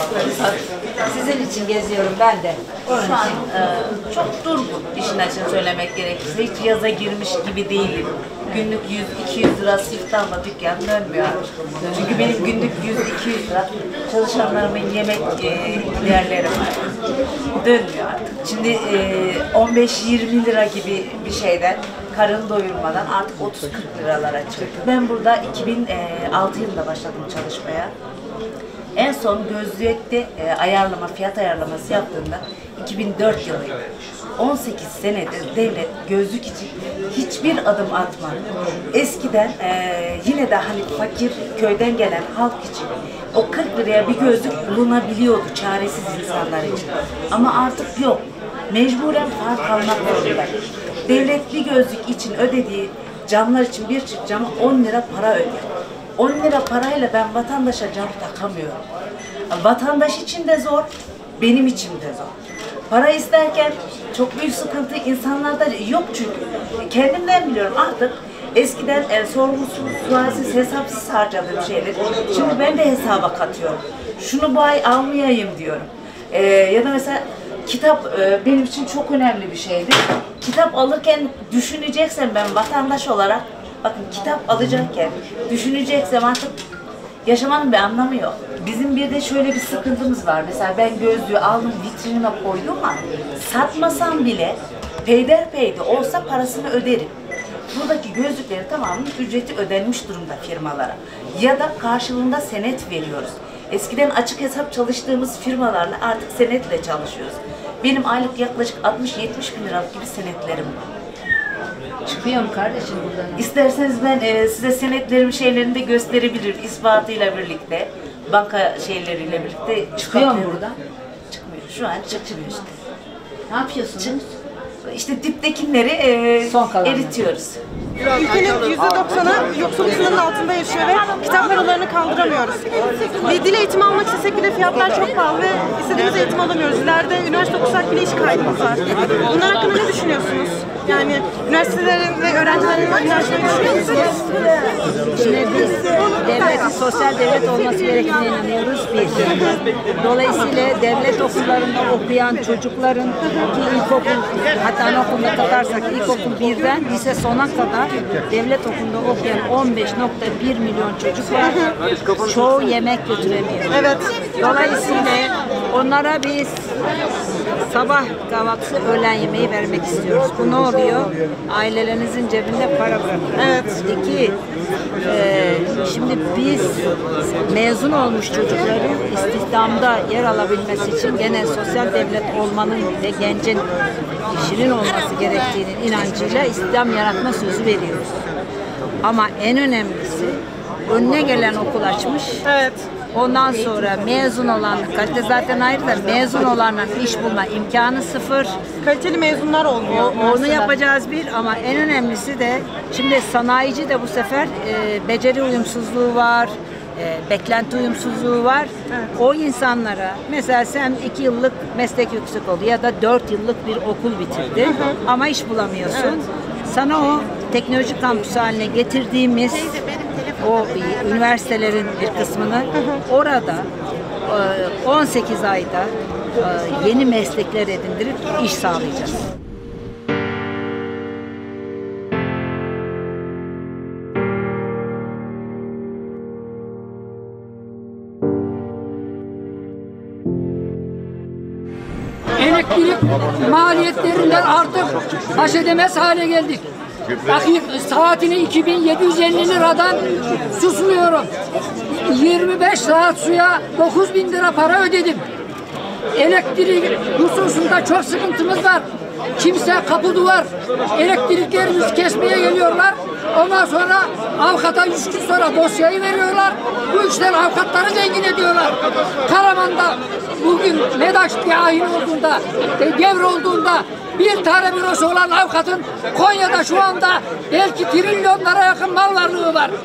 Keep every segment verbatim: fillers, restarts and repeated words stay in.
Sizin için geziyorum ben de. Onun Şu an için. e, çok durgun işin açığını söylemek gerekirse. Hiç yaza girmiş gibi değilim. Günlük yüz iki yüz lira siftahla dükkan dönmüyor artık. Çünkü benim günlük yüz iki yüz lira çalışanlarımın yemek e, giderleri var. Dönmüyor artık. Şimdi e, on beş yirmi lira gibi bir şeyden karın doyurmadan artık otuz kırk liralara çıktı. Ben burada iki bin altı yılında başladım çalışmaya. En son gözlükte e, ayarlama, fiyat ayarlaması yaptığımda iki bin dört yılıydı. on sekiz senedir devlet gözlük için hiçbir adım atmadı. Eskiden e, yine de hani fakir köyden gelen halk için o kırk liraya bir gözlük bulunabiliyordu çaresiz insanlar için. Ama artık yok. Mecburen fark almak zorunda. Devlet bir gözlük için ödediği camlar için bir çift cama on lira para ödüyor. on lira parayla ben vatandaşa cam takamıyorum. Vatandaş için de zor, benim için de zor. Para isterken çok büyük sıkıntı insanlarda yok çünkü. Kendimden biliyorum artık eskiden e, sorgusuz, sualsiz, hesapsız harcadığım şeyleri şimdi ben de hesaba katıyorum. Şunu bu ay almayayım diyorum. E, ya da mesela kitap e, benim için çok önemli bir şeydi. Kitap alırken düşüneceksem ben vatandaş olarak bakın kitap alacakken düşüneceksem artık yaşamanın bir anlamı yok. Bizim bir de şöyle bir sıkıntımız var. Mesela ben gözlüğü aldım vitrinime koydum ama satmasam bile peyderpey de olsa parasını öderim. Buradaki gözlüklerin tamamının ücreti ödenmiş durumda firmalara. Ya da karşılığında senet veriyoruz. Eskiden açık hesap çalıştığımız firmalarla artık senetle çalışıyoruz. Benim aylık yaklaşık altmış yetmiş bin liralık gibi senetlerim var. Çıkıyor mu kardeşim buradan? İsterseniz ben e, size senetlerim şeylerini de gösterebilirim ispatıyla birlikte. Banka şeyleriyle birlikte. Çıkıyor mu buradan? Çıkmıyor. Şu an çıkmıyor işte. Ne yapıyorsunuz? İşte diptekileri e, Son kalanları. eritiyoruz. Ülkenin yüzde doksanı yoksulluk sınırının altında yaşıyor ve kitap paralarını kaldıramıyoruz. Bir dil eğitimi almak istesek bile fiyatlar çok pahalı ve istediğimiz eğitimi alamıyoruz. İleride üniversite okusak bile iş kaybımız var. Bunlar hakkında ne düşünüyorsunuz? Yani üniversitelerin ve öğrencilerin ihtiyaçlarını düşünüyor musunuz? Şimdi biz devletin sosyal devlet olması gerektiğine inanıyoruz bir. Dolayısıyla devlet okullarında okuyan çocukların ki ilkokul, hatta anaokuluna katarsak ilkokul birden lise sona kadar devlet okulunda okuyan on beş nokta bir milyon çocuk var. Çoğu yemek götüremiyor. Evet. Dolayısıyla onlara biz sabah kahvaltısı, öğlen yemeği vermek istiyoruz. Bu ne oluyor? Ailelerinizin cebinde para bırakıyor. Evet. İki, e, şimdi biz mezun olmuş çocukların istihdamda yer alabilmesi için gene sosyal devlet olmanın ve gencin işinin olması gerektiğinin inancıyla istihdam yaratma sözü veriyoruz. Ama en önemlisi önüne gelen okul açmış. Evet. Ondan sonra mezun olan, kalite zaten ayrı da mezun olanların iş bulma imkanı sıfır. Kaliteli mezunlar olmuyor. O, onu yapacağız bir ama en önemlisi de şimdi sanayici de bu sefer e, beceri uyumsuzluğu var, e, beklenti uyumsuzluğu var. Evet. O insanlara mesela sen iki yıllık meslek yüksekokulu ya da dört yıllık bir okul bitirdin hı hı. ama iş bulamıyorsun. Evet. Sana o teknoloji kampüsü haline getirdiğimiz o üniversitelerin bir kısmını orada on sekiz ayda yeni meslekler edindirip iş sağlayacağız. Elektrik maliyetlerinden artık baş edemez hale geldik. Dakik saatini iki bin yedi yüz elli liradan susmuyorum. yirmi beş saat suya dokuz bin lira para ödedim. Elektrik hususunda çok sıkıntımız var. Kimse kapı duvar elektriklerimizi kesmeye geliyorlar. Ondan sonra avukata üç gün sonra dosyayı veriyorlar. Bu işler avukatları zengin ediyorlar. Karaman'da bugün MEDAŞ dahil olduğunda, devre olduğunda bir tane bürosu olan avukatın Konya'da şu anda belki trilyonlara yakın mal varlığı var.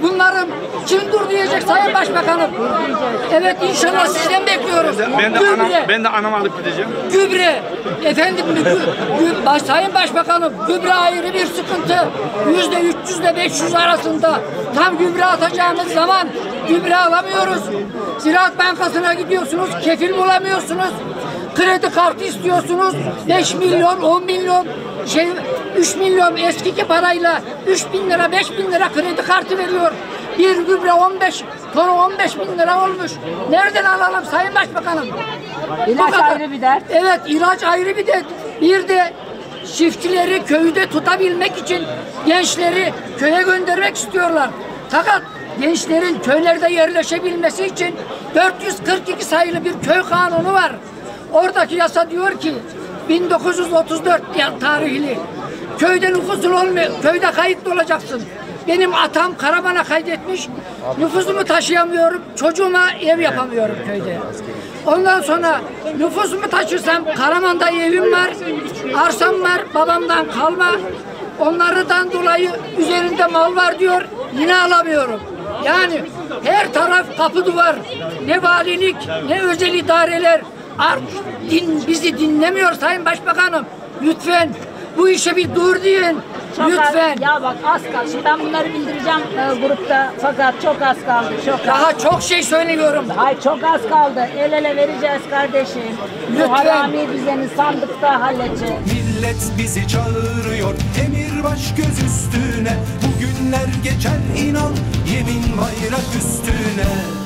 Bunların kim dur diyecek Sayın Başbakanım. Evet inşallah sizden bekliyoruz. Ben de, Gübre, anam, ben de anamı alıp gideceğim. gübre, efendim gü, gü, baş, Sayın Başbakanım gübre ayrı bir sıkıntı. Yüzde üç yüz ile beş yüz arasında tam gübre atacağımız zaman gübre alamıyoruz. Ziraat Bankası'na gidiyorsunuz, kefil bulamıyorsunuz. Kredi kartı istiyorsunuz. beş milyon, on milyon, şey üç milyon eskiki parayla üç bin lira, beş bin lira kredi kartı veriyor. Bir gübre on beş, tonu on beş bin lira olmuş. Nereden alalım Sayın Başbakanım? İlaç ayrı bir dert. Evet, ilaç ayrı bir dert. Bir de çiftçileri köyde tutabilmek için gençleri köye göndermek istiyorlar. Fakat gençlerin köylerde yerleşebilmesi için dört yüz kırk iki sayılı bir köy kanunu var. Oradaki yasa diyor ki bin dokuz yüz otuz dört tarihli köyde nüfusun olmuyor, köyde kayıtlı olacaksın. Benim atam Karaman'a kaydetmiş, nüfusumu taşıyamıyorum, çocuğuma ev yapamıyorum köyde. Ondan sonra nüfusumu taşırsam Karaman'da evim var, arsam var, babamdan kalma. Onlardan dolayı üzerinde mal var diyor, yine alamıyorum. Yani her taraf kapı duvar, ne valilik, ne özel idareler artık din, bizi dinlemiyor Sayın Başbakanım. Lütfen bu işe bir dur deyin. Çok Lütfen. Az, ya bak az kaldı. Şimdi ben bunları bildireceğim e, grupta fakat çok az kaldı. Çok az. Daha çok şey söylüyorum. Hayır çok az kaldı. El ele vereceğiz kardeşim. Lütfen. Bu harami düzeni sandıkta halledeceğiz. Millet bizi çağırıyor emir baş göz üstüne. Bugünler geçer inan yemin bayrak üstüne.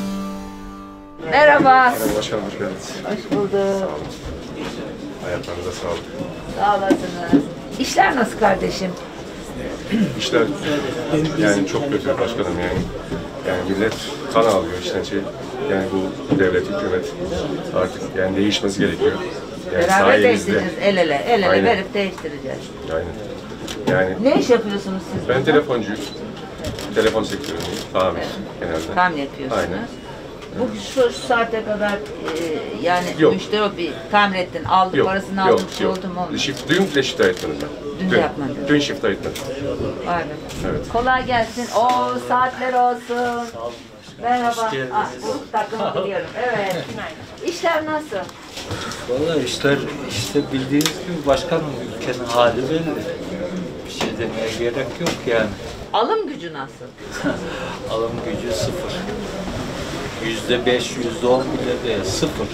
Merhaba. Merhaba başkanım, hoş geldiniz. Hoş bulduk. Hayatlarınıza sağlık. Sağ olasınız. İşler nasıl kardeşim? İşler yani çok kötü başkanım yani. Yani millet kan alıyor işten şey. Yani bu devlet, hükümet artık yani değişmesi gerekiyor. Yani Beraber sayenizde- değiştireceğiz. El ele. El ele Aynen. verip değiştireceğiz. Aynen. Yani Ne iş yapıyorsunuz siz? ben telefoncuyum. Telefon sektöründeyim. Tamir genelde. Tam yapıyorsunuz. Aynen. Bu şu, şu saate kadar e, yani Yok. müşteri o bir tamir ettin, aldık Yok, parasını yok, aldık, şey yok. oldu mu olmadı? Shift, dün de shift ayıtmadım ben. Dün de yapmadın. Dün shift ayıtmadım. Vay be. Evet. Kolay gelsin. O saatler olsun. Merhaba. Ah, bu takımı biliyorum. Evet. İşler nasıl? Vallahi işler işte bildiğiniz gibi başkanım ülkenin hali belli. Bir şey demeye gerek yok yani. Alım gücü nasıl? Alım gücü sıfır. Yüzde beş, yüzde on bile değil, sıfır.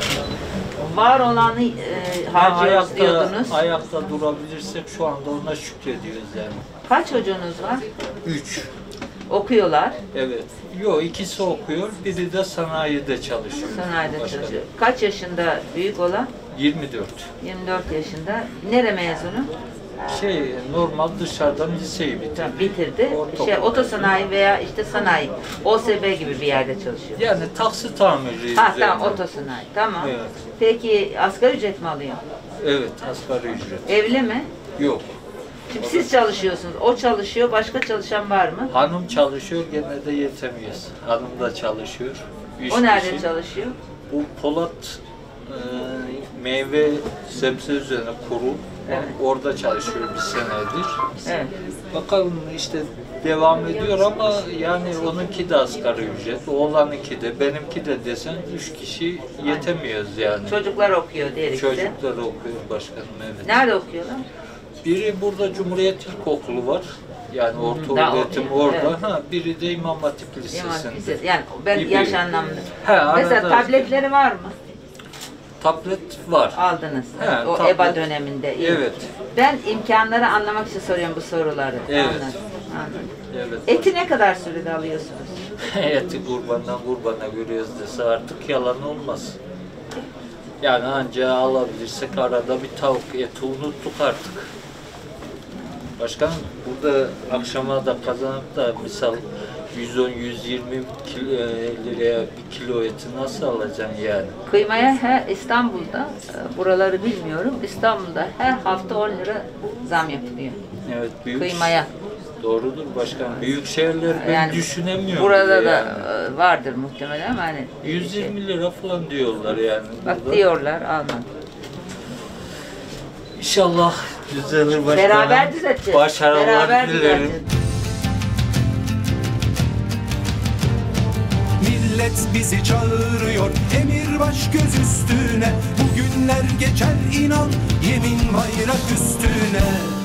Var olanı e, harcıyoruz ayakta, diyordunuz. ayakta durabilirsek şu anda ona şükrediyoruz yani. Kaç çocuğunuz var? Üç. Okuyorlar. Evet. Yo ikisi okuyor, biri de sanayide çalışıyor. Sanayide Başkanım. çalışıyor. Kaç yaşında büyük olan? yirmi dört. yirmi dört yaşında. Nere mezunu? Şey normal dışarıdan liseyi bitirdi. Bitirdi. Ortaokul. Şey otosanayi veya işte sanayi. O S B gibi bir yerde çalışıyor. Yani taksi tamirci. Ha tamam üzerine. otosanayi. Tamam. Evet. Peki asgari ücret mi alıyor? Evet, asgari ücret. Evli mi? Yok. Şimdi siz çalışıyorsunuz. O çalışıyor. Başka çalışan var mı? Hanım çalışıyor, gene de yetemiyoruz. Hanım da çalışıyor. Üç O nerede kişi. çalışıyor? Bu Polat e, meyve sebze üzerine kurul. Evet. Orada çalışıyor bir senedir. Evet. Bakalım işte devam ediyor ama yani onunki de asgari ücret, oğlanınki de, benimki de desen üç kişi yetemiyoruz yani. Çocuklar okuyor diğer ikisi. Çocuklar okuyor başkanım, evet. Nerede okuyorlar? Biri burada Cumhuriyet İlkokulu var. Yani orta Daha öğretim o- orada. evet. Ha, biri de İmam Hatip İmam Lisesi'nde. Lisesi. Yani ben Gibi. yaş anlamında. He, Mesela arada- tabletleri var mı? Tablet var. Aldınız. He, o tablet. E B A döneminde. İyi. Evet. Ben imkanları anlamak için soruyorum bu soruları. Evet. Anladım. Anladım. Evet. Eti ne kadar sürede alıyorsunuz? Eti kurbandan kurbana görüyoruz dese artık yalan olmaz. Yani anca alabilirsek arada bir tavuk eti unuttuk artık. Başkanım burada akşama da kazanıp da misal yüz on yüz yirmi kilo, liraya bir kilo eti nasıl alacaksın yani? Kıymaya her İstanbul'da, e, buraları bilmiyorum, İstanbul'da her hafta on lira zam yapılıyor. Evet büyük. Kıymaya. Doğrudur başkanım. Büyük şehirler ben Yani düşünemiyorum. burada da yani. e, vardır muhtemelen ama hani yüz şey, yirmi lira falan diyorlar yani. bak burada. diyorlar almadım. İnşallah düzelir başkanım. Beraber düzelteceğiz. Başarılar Beraber dilerim. düzelteceğiz. Millet bizi çağırıyor, emir baş göz üstüne. Bugünler geçer inan, yemin bayrak üstüne.